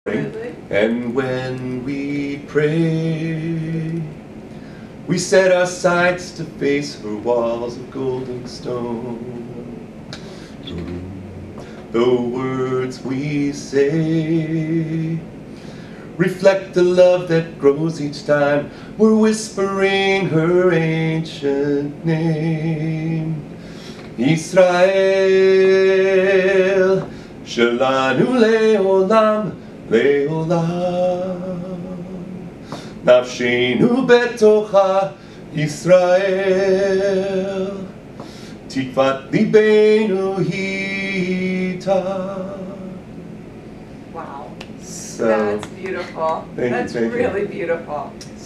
And when we pray, we set our sights to face her walls of golden stone. The words we say reflect the love that grows each time we're whispering her ancient name. Yisrael, Shelanu le'olam, le'olam. Nafshenu betocha, Yisrael, tikvat libenu hita. Wow, So, that's beautiful. That's really beautiful.